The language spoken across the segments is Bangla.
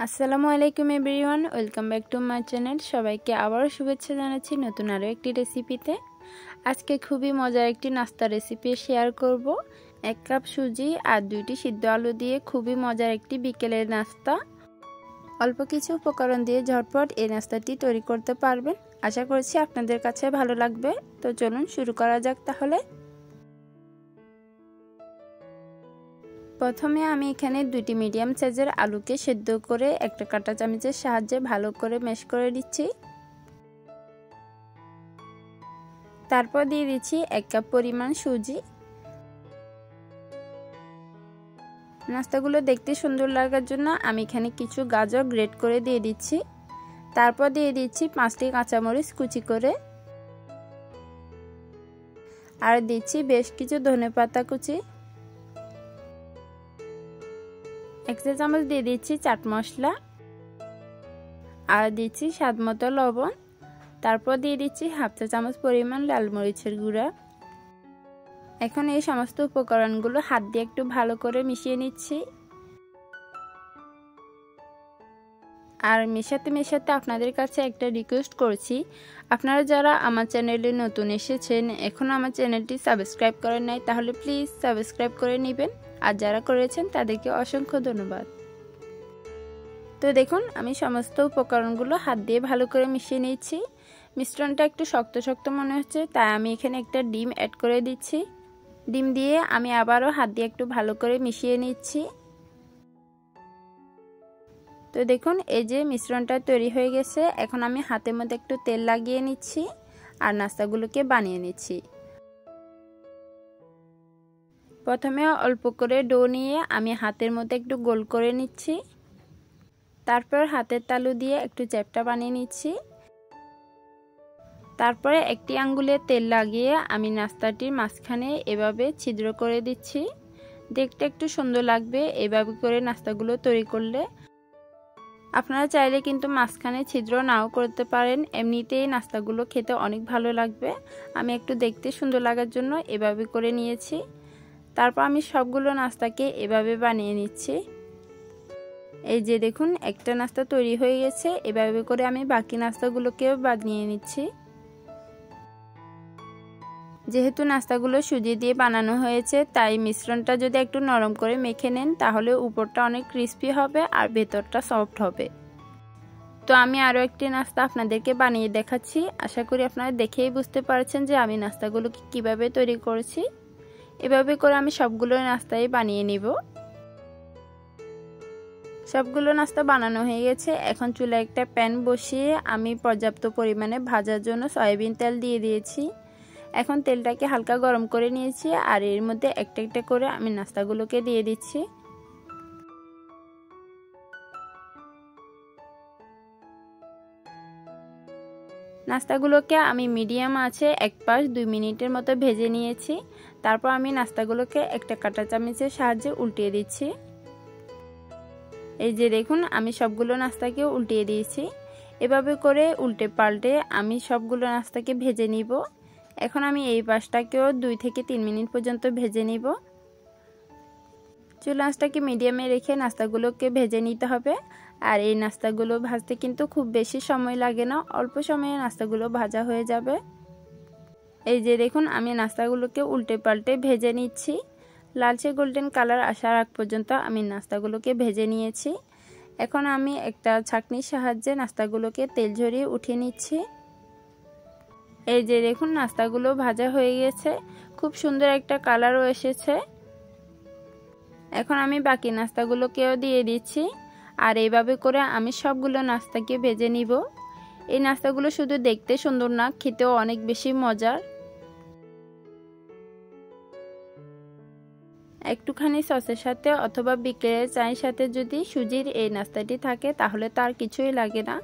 আসসালামু আলাইকুম everyone, welcome back to my channel. সবাইকে আবারও শুভেচ্ছা জানাচ্ছি নতুন আরও একটি রেসিপিতে। আজকে খুবই মজার একটি নাস্তা রেসিপি শেয়ার করব। 1 কাপ সুজি আর 2টি সিদ্ধ আলু দিয়ে খুবই মজার একটি বিকেলের নাস্তা। অল্প কিছু উপকরণ দিয়ে ঝটপট এই নাস্তাটি তৈরি করতে পারবেন। আশা করছি আপনাদের কাছে ভালো লাগবে। তো চলুন শুরু করা যাক তাহলে। প্রথমে আমি এখানে 2টি মিডিয়াম সাইজের আলুকে সেদ্ধ করে একটা কাঁটা চামচের সাহায্যে ভালো করে ম্যাশ করে দিচ্ছি। তারপর দিয়ে দিচ্ছি 1 কাপ পরিমাণ সুজি। নাস্তাগুলো দেখতে সুন্দর লাগার জন্য আমি এখানে কিছু গাজর গ্রেট করে দিয়ে দিচ্ছি। তারপর দিয়ে দিচ্ছি 5টি কাঁচামরিচ কুচি করে, আর দিচ্ছি বেশ কিছু ধনেপাতা কুচি। 1 চা চামচ দিয়ে দিচ্ছি চাট মশলা, আর দিচ্ছি স্বাদমতো লবণ। তারপর দিয়ে দিচ্ছি 1/2 চা চামচ পরিমাণ লাল মরিচের গুঁড়া। এখন এই সমস্ত উপকরণগুলো হাত দিয়ে একটু ভালো করে মিশিয়ে নিচ্ছি। আর মেশাতে আপনাদের কাছে একটা রিকোয়েস্ট করছি, আপনারা যারা আমার চ্যানেলে নতুন এসেছেন, এখনও আমার চ্যানেলটি সাবস্ক্রাইব করেন নাই, তাহলে প্লিজ সাবস্ক্রাইব করে নেবেন। আর যারা করেছেন তাদেরকে অসংখ্য ধন্যবাদ। তো দেখুন, আমি সমস্ত উপকরণগুলো হাত দিয়ে ভালো করে মিশিয়ে নিচ্ছি। মিশ্রণটা একটু শক্ত শক্ত মনে হচ্ছে, তাই আমি এখানে একটা ডিম অ্যাড করে দিচ্ছি। ডিম দিয়ে আমি আবারও হাত দিয়ে একটু ভালো করে মিশিয়ে নিচ্ছি। তো দেখুন, এই যে মিশ্রণটা তৈরি হয়ে গেছে। এখন আমি হাতের মধ্যে একটু তেল লাগিয়ে নিচ্ছি আর নাস্তাগুলোকে বানিয়ে নিচ্ছি। প্রথমে অল্প করে ডো নিয়ে আমি হাতের মধ্যে একটু গোল করে নিচ্ছি। তারপর হাতের তালু দিয়ে একটু চ্যাপ্টা বানিয়ে নিচ্ছি। তারপরে একটি আঙ্গুলে তেল লাগিয়ে আমি নাস্তাটির মাঝখানে এভাবে ছিদ্র করে দিচ্ছি। দেখতে একটু সুন্দর লাগবে এভাবে করে নাস্তাগুলো তৈরি করলে। আপনারা চাইলে কিন্তু মাঝখানে ছিদ্র নাও করতে পারেন, এমনিতেই নাস্তাগুলো খেতে অনেক ভালো লাগবে। আমি একটু দেখতে সুন্দর লাগার জন্য এভাবে করে নিয়েছি। তারপর আমি সবগুলো নাস্তাকে এভাবে বানিয়ে নিচ্ছি। এই যে দেখুন, একটা নাস্তা তৈরি হয়ে গেছে। এভাবে করে আমি বাকি নাস্তাগুলোকেও বানিয়ে নিচ্ছি। যেহেতু নাস্তাগুলো সুজি দিয়ে বানানো হয়েছে, তাই মিশ্রণটা যদি একটু নরম করে মেখে নেন, তাহলে উপরটা অনেক ক্রিস্পি হবে আর ভেতরটা সফট হবে। তো আমি আরও একটি নাস্তা আপনাদেরকে বানিয়ে দেখাচ্ছি। আশা করি আপনারা দেখেই বুঝতে পারছেন যে আমি নাস্তাগুলোকে কিভাবে তৈরি করেছি। এভাবে করে আমি সবগুলো নাস্তাই বানিয়ে নিব। সবগুলো নাস্তা বানানো হয়ে গেছে। এখন চুলায় একটা প্যান বসিয়ে আমি পর্যাপ্ত পরিমাণে ভাজার জন্য সয়াবিন তেল দিয়ে দিয়েছি। এখন তেলটাকে হালকা গরম করে নিয়েছি, আর এর মধ্যে একটা একটা করে আমি নাস্তাগুলোকে দিয়ে দিচ্ছি। নাস্তাগুলোকে আমি মিডিয়াম আঁচে এক পাশ 2 মিনিটের মতো ভেজে নিয়েছি। তারপর আমি নাস্তাগুলোকে একটা কাঁটা চামচের সাহায্যে উল্টিয়ে দিচ্ছি। এই যে দেখুন, আমি সবগুলো নাস্তাকে উল্টিয়ে দিয়েছি। এভাবে করে উল্টে পাল্টে আমি সবগুলো নাস্তাকে ভেজে নিব। এখন আমি এই পাশটাকেও 2 থেকে 3 মিনিট পর্যন্ত ভেজে নিব। চুলা আঁচটাকে মিডিয়ামে রেখে নাস্তাগুলোকে ভেজে নিতে হবে। আর এই নাস্তাগুলো ভাজতে কিন্তু খুব বেশি সময় লাগে না, অল্প সময়ে নাস্তাগুলো ভাজা হয়ে যাবে। এই যে দেখুন, আমি নাস্তাগুলোকে উল্টে পাল্টে ভেজে নিচ্ছি। লালচে গোল্ডেন কালার আসার আগ পর্যন্ত আমি নাস্তাগুলোকে ভেজে নিয়েছি। এখন আমি একটা ছাঁকনির সাহায্যে নাস্তাগুলোকে তেল ঝরিয়ে উঠিয়ে নিচ্ছি। এই যে দেখুন, নাস্তাগুলো ভাজা হয়ে গেছে, খুব সুন্দর একটা কালারও এসেছে। এখন আমি বাকি নাস্তাগুলোকেও দিয়ে দিচ্ছি। আর এইভাবে করে আমি সবগুলো নাস্তাকে ভেজে নিব। এই নাস্তাগুলো শুধু দেখতে সুন্দর না, খেতেও অনেক বেশি মজার। একটুখানি সসের সাথে অথবা বিকেলের চায়ের সাথে যদি সুজির এই নাস্তাটি থাকে, তাহলে তার কিছুই লাগে না।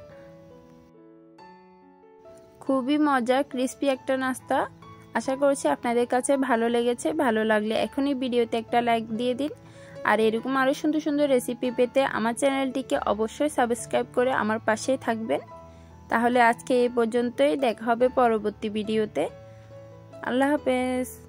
খুবই মজার ক্রিস্পি একটা নাস্তা। আশা করছি আপনাদের কাছে ভালো লেগেছে। ভালো লাগলে এখনই ভিডিওতে একটা লাইক দিয়ে দিন। আর এরকম আরও সুন্দর সুন্দর রেসিপি পেতে আমার চ্যানেলটিকে অবশ্যই সাবস্ক্রাইব করে আমার পাশেই থাকবেন। তাহলে আজকে এই পর্যন্তই, দেখা হবে পরবর্তী ভিডিওতে। আল্লাহ হাফেজ।